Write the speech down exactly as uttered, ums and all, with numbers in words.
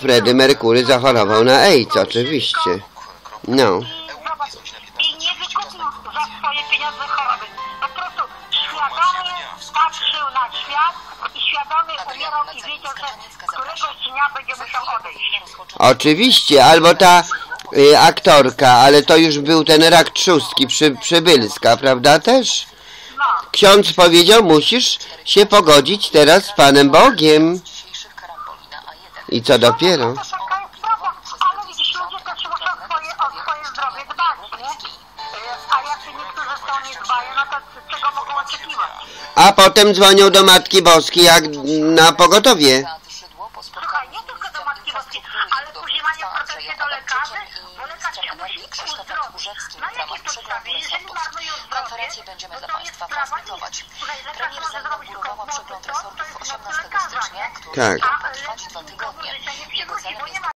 Freddie Mercury zachorował na AIDS, oczywiście. No. I nie wykupił za swoje pieniądze choroby. Po prostu świadomie patrzył na świat i świadomie umierał i wiedział, że któregoś dnia będzie musiał odejść. Oczywiście, albo ta y, aktorka, ale to już był ten rak trzustki, przy, Przybylska, prawda też? No. Ksiądz powiedział, musisz się pogodzić teraz z Panem Bogiem. I co dopiero? To taka jest prawda, ale widzisz, ludzie też muszą swoje, o swoje zdrowie dbać, nie? A jak niektórzy są nie dbają, no to czego mogą oczekiwać? A potem dzwonią do Matki Boskiej jak na pogotowie. Słuchaj, nie tylko do Matki Boskiej, ale później mają pretensje do lekarzy, bo lekarz się musi uzdrowić. Na jakiej podstawie? Jeżeli marnują zdrowie, no to jest sprawa nic. Słuchaj, lekarz może zrobić tylko w mocy to, to jest mocy lekarza, nie? Tak. A lekarz nikomu życia nie przywróci, bo nie ma